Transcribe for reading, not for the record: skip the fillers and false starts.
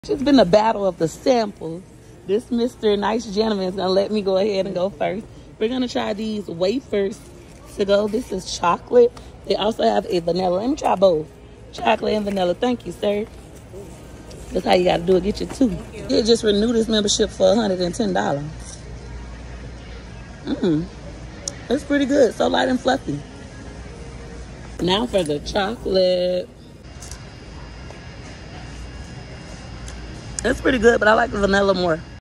It's been a battle of the samples. This Mr. Nice Gentleman is going to let me go ahead and go first. We're going to try these wafers to go. This is chocolate. They also have a vanilla. Let me try both. Chocolate and vanilla. Thank you, sir. That's how you got to do it. Get your two. It just renewed this membership for $110. It's pretty good. So light and fluffy. Now for the chocolate. It's pretty good, but I like the vanilla more.